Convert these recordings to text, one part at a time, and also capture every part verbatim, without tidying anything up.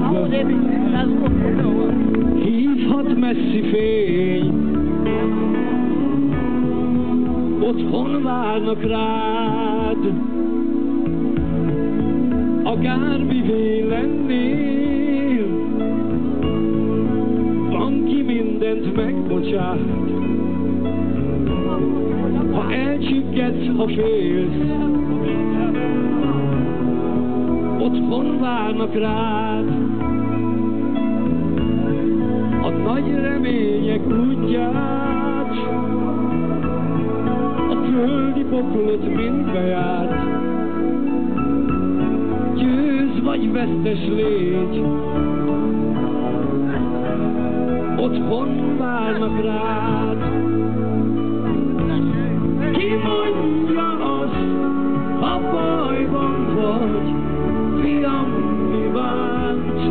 Hívhat messzi fény, otthon várnak rád, akármivé lennél, van ki mindent megbocsát. Ha elcsüggedsz, ha félsz, otthon várnak rád. A nagy remények útját, a földi poklot mind bejárt. Győz vagy vesztes légy, otthon várnak rád. Ki mondja azt, ha bajban vagy, fiam, mi bánt?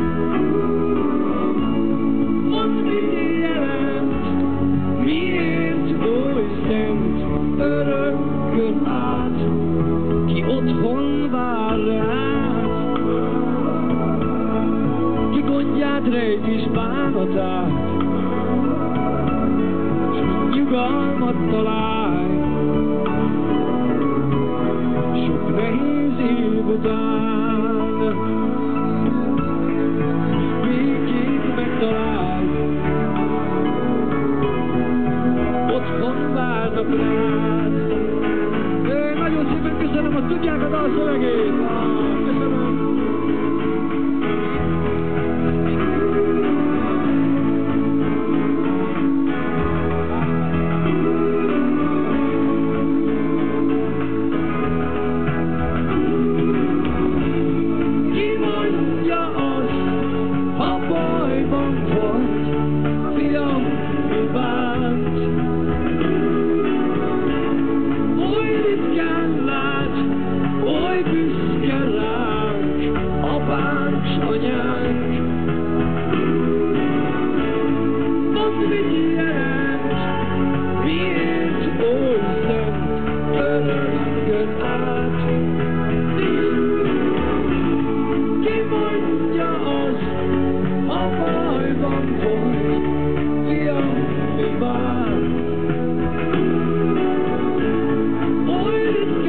Mondd, mit jelent, miért oly szent, örökkön át, ki otthon vár rád, ki gondját rejt és bánatát, s nyugalmat találj, sok nehéz év után. Békét megtalálj, otthon várnak rád. É, nagyon szépen köszönöm, hogy tudják a dal szövegét. Köszönöm.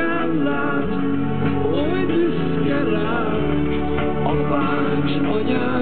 Oh, yeah.